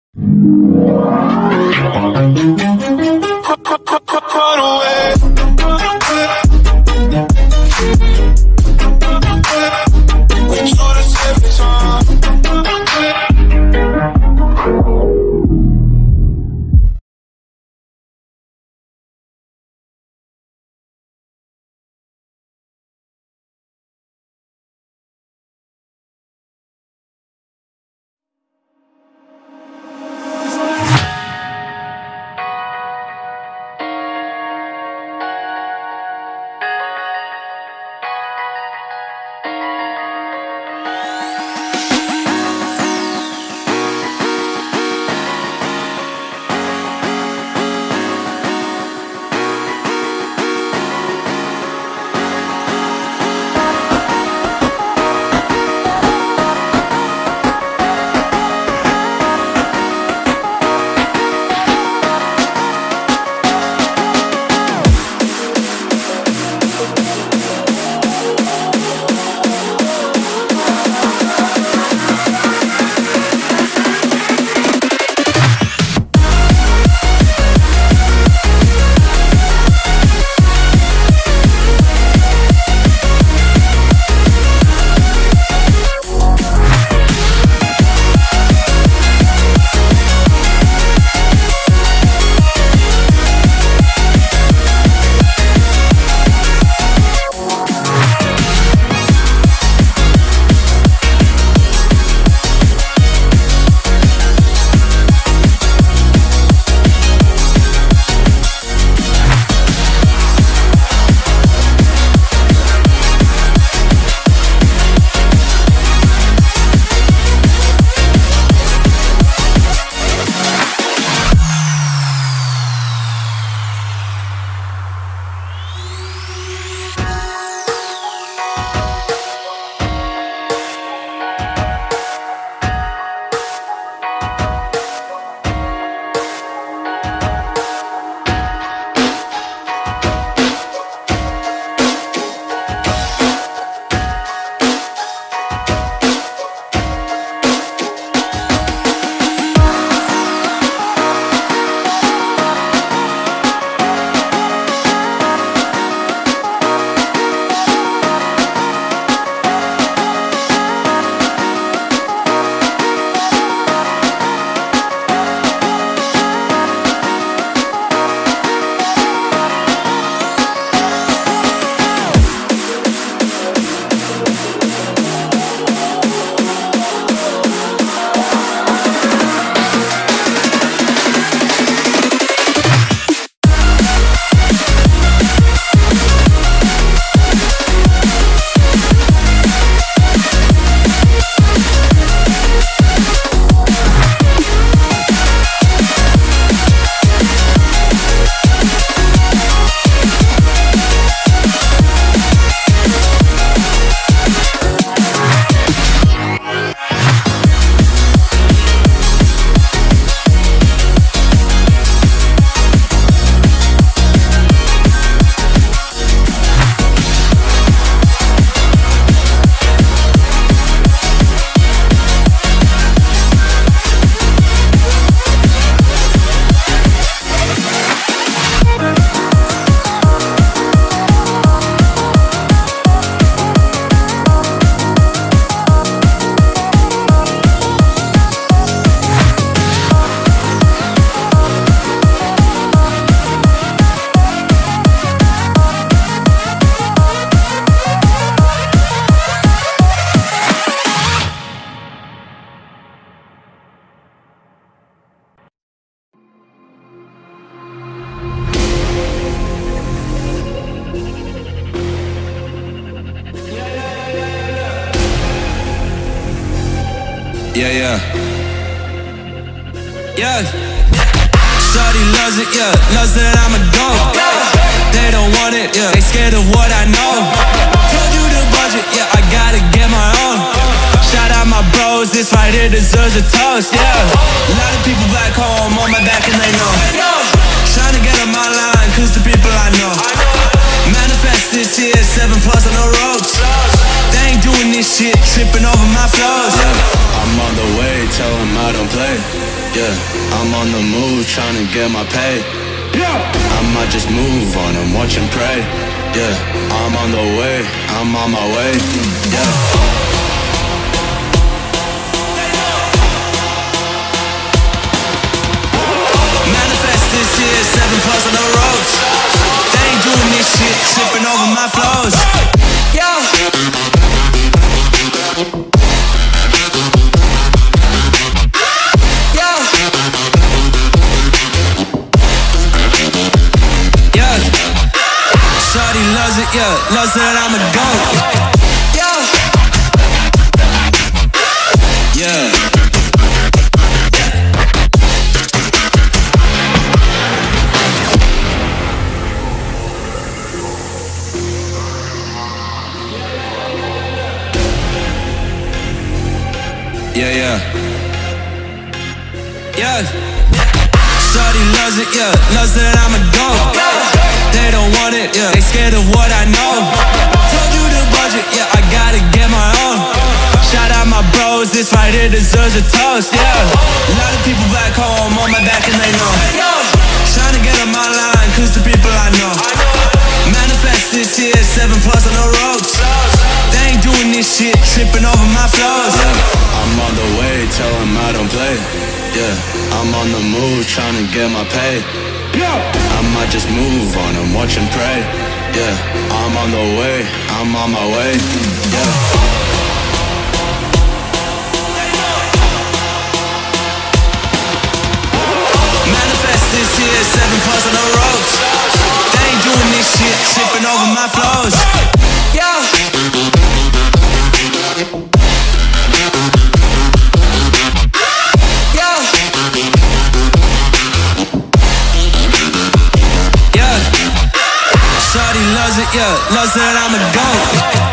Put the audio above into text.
Yeah, yeah. Yeah. Shawty loves it, yeah. Loves that I'm a dog. They don't want it, yeah. They scared of what I know. Told you the budget, yeah. I gotta get my own. Shout out my bros, this right here deserves a toast, yeah. A lot of people back home on my back and they know. Trying to get on my line, cause the people I know. Manifest this year, 7+ on the ropes. They ain't doing this shit, tripping over my flows, yeah. I'm on the way, tell them I don't play, yeah. I'm on the move, trying to get my pay. I might just move on and watch and pray. Yeah, I'm on the way, I'm on my way. Yeah. Manifest this year, 7+ on the ropes. They ain't doing this shit, tripping over my flows. Yeah. Shawty loves it, yeah, loves that I'm a goat. Yeah. Yeah, yeah. Yeah. Shawty loves it, yeah, loves that I'm a goat. They don't want it, yeah, they scared of what I know. Told you the budget, yeah, I gotta get my own. Shout out my bros, this right here deserves a toast, yeah. A lot of people back home on my back and they know. Trying to get on my line, cause the people I know. Manifest this year, 7+ on the ropes. They ain't doing this shit, tripping over my flows. Yeah. I'm on the way, tell them I don't play. Yeah, I'm on the move, trying to get my pay. I might just move on and watch and pray. Yeah, I'm on the way, I'm on my way. Yeah. Manifest this year, 7+ on the ropes. They ain't doing this shit, tripping over my flows. Yeah. Shawty loves it, yeah, loves that I'm a goat.